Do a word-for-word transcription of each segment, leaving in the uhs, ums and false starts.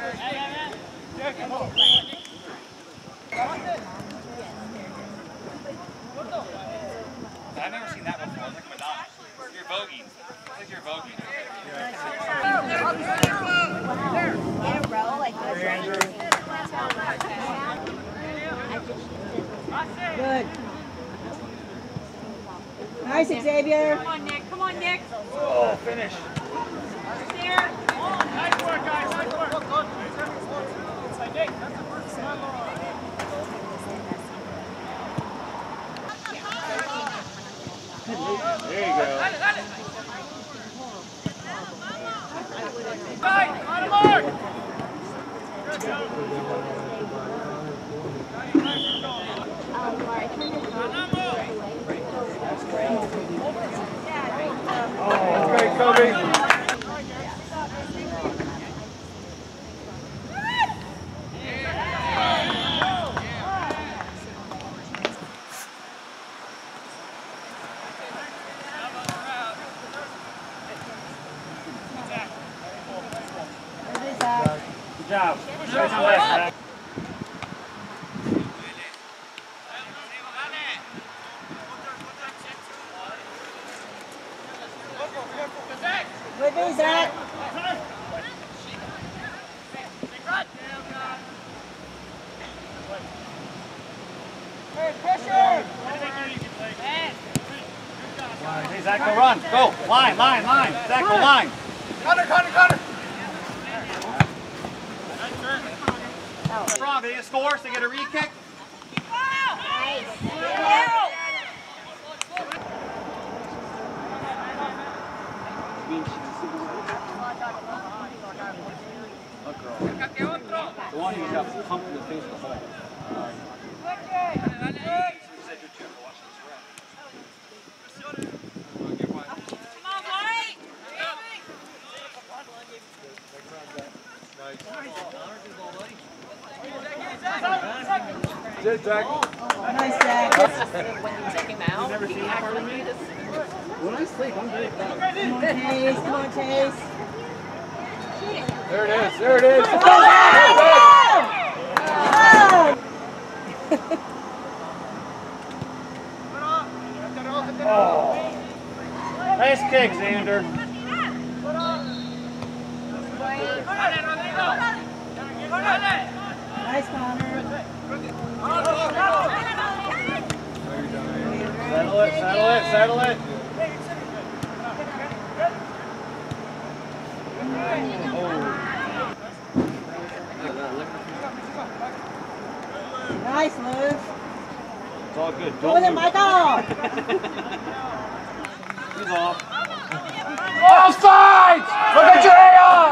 I've never seen that before. It's like a Madonna. You're voguing. It's like you're voguing. In a row like this. Good. Nice, Xavier. Come on, Nick. Come on, Nick. Oh, finish. There. Nice work, guys. Nice work. Hey, Nick, that's the first time. There you go. Right, on the mark. Oh, great, Kobe. Good job. Nice on that, Zach. With me, Zach. Hey, pressure! Hey, Zach, go run. Go. Line, line, line. Zach, go line. Cutter, cutter, cutter. Strong. They get scores. They get a re-kick. The one who got pumped in the face of the ball. Good, Zach. Nice, Zach. When you take him out, he actually just... When I sleep, I'm good. Come on, Chase. Come on, Chase. There it is. There it is. Oh! Oh. Nice kick, Xander. Nice, Connor. Settle it, settle it, settle it. Nice move. It's all good. Go with it, Michael. He's off. Offside! Look at your A R!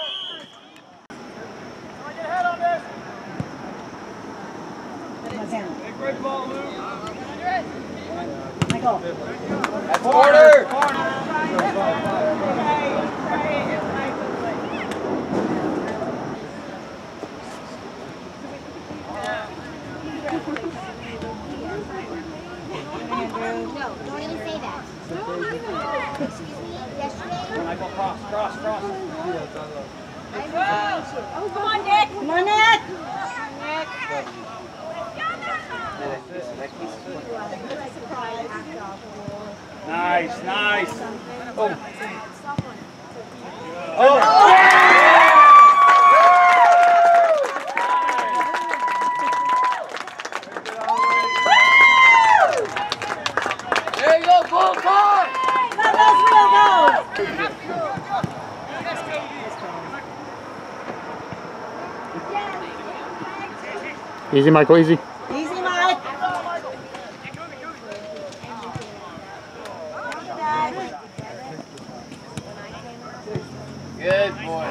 Get ahead on this. Come on, Sam. Great ball, Luke. Michael. That's order! No, don't even say that. Excuse me, yesterday... Michael, cross, cross, cross. Oh, come on, Nick! Come on, Nick. Nice, nice. Oh. Oh. Oh. There you go, full time. That was real goal. Easy, Michael, easy. Easy, Mike. Good boy.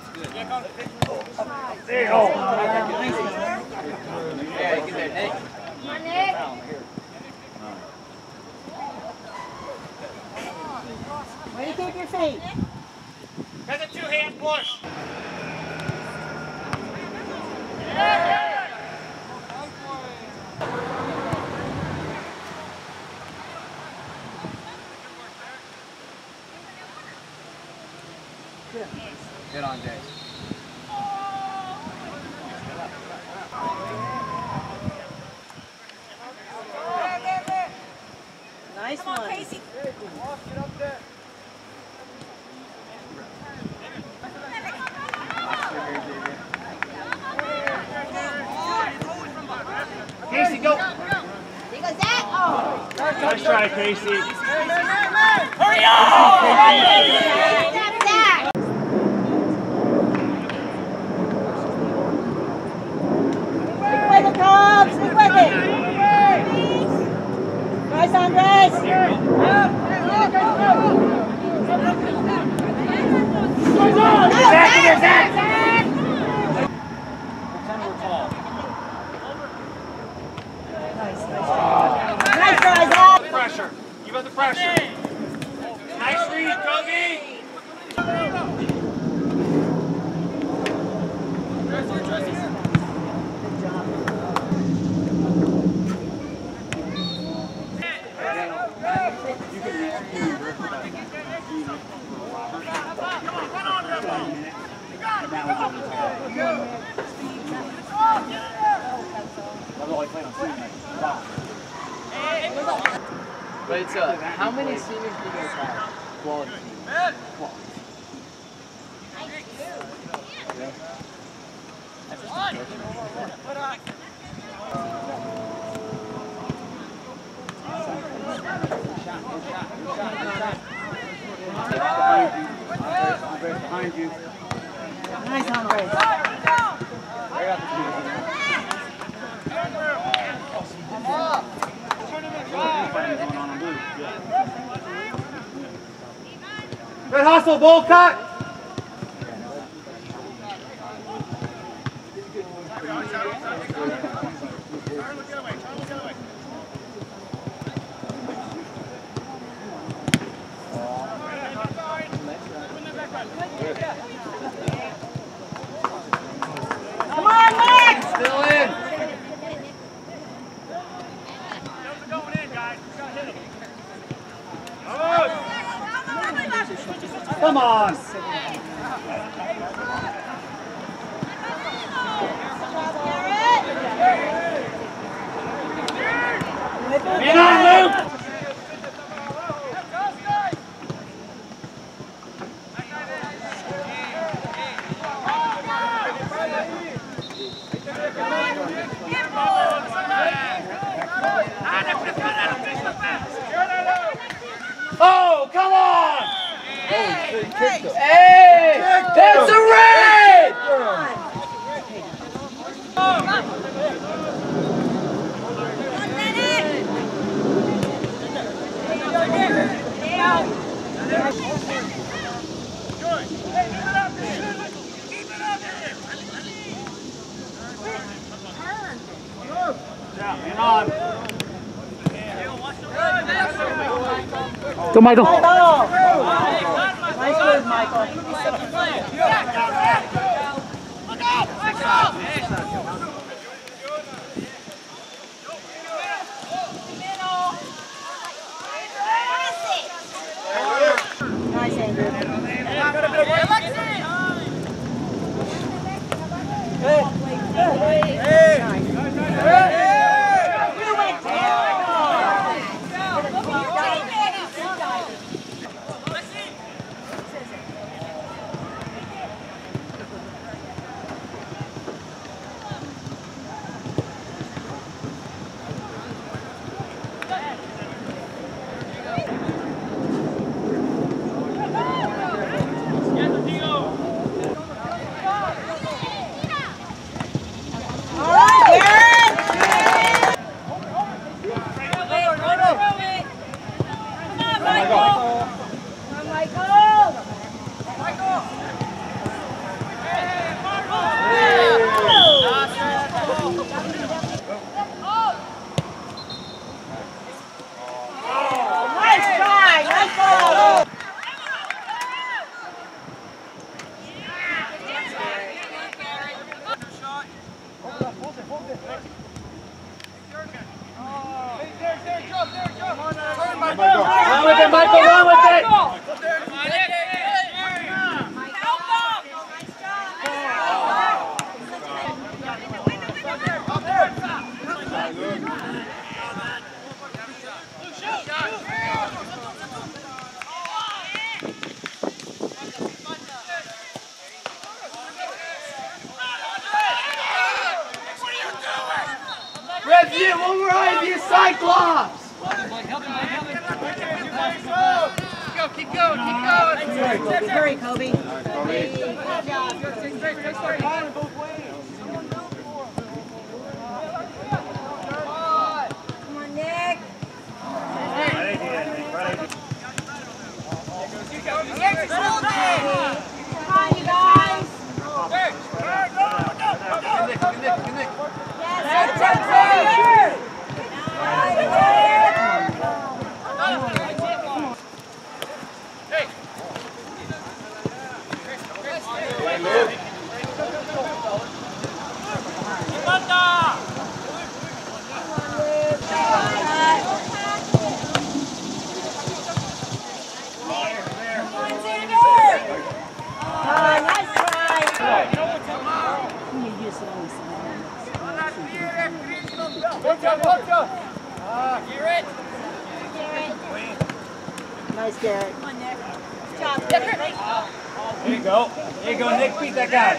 There you go. Nice. Yeah, get that, Nick. Casey. That's a two-hand push. Get on, Jay. Nice one. Casey. Casey, go. There goes that. Oh. Nice try, Casey. Hurry That's that. Stick with it, Cubs. Stick with it. Nice, Andres. Zach, Zach. Pretend we're tall. Nice, nice. Nice try, Zach. Pressure. Give us the pressure. Nice read, Kobe. But it's uh, how many seniors do you guys have? Quality. Quality. Behind you. Nice, Andres. Good hustle, bull cut. Come on, Nick. Still in. Come on. In on, Luke. Oh, come on. Hey! That's a red! Yeah, in on. Go, Michael. Michael. Nice move, Michael. Nice, Andrew. Good. Good. Nice. You went down. Review, override you, Cyclops! Go, keep going, keep going. Hurry, Kobe. Come on, Nick. Come on, you guys. Hey, go, go, go, go. Nick, Nick, Nick. Yes, that's it. Nice, Garrett. Come on, Nick. Good job. Nick. There you go. There you go, Nick. Beat that guy.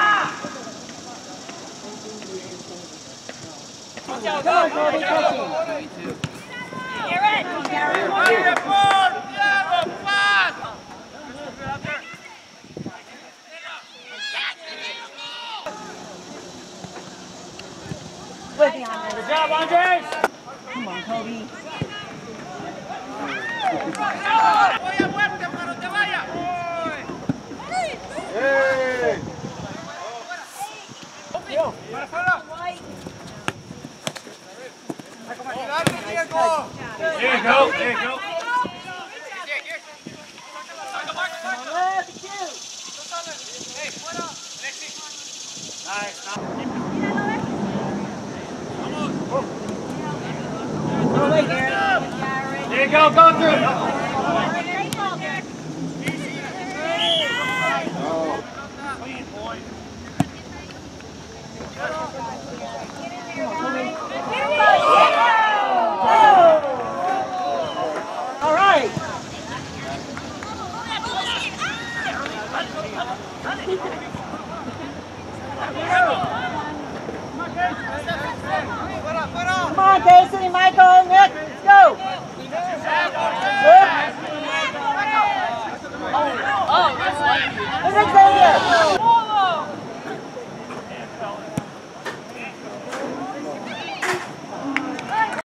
Go, Kobe, catching. Garrett. Garrett. Good job, Andres. Come on, Kobe. Hey! There you go. There you go. Nice. Go away, Garrett. There you go. Go through. All right. Come on, Casey, Michael, Nick, let's go. Good. Oh, that's like you.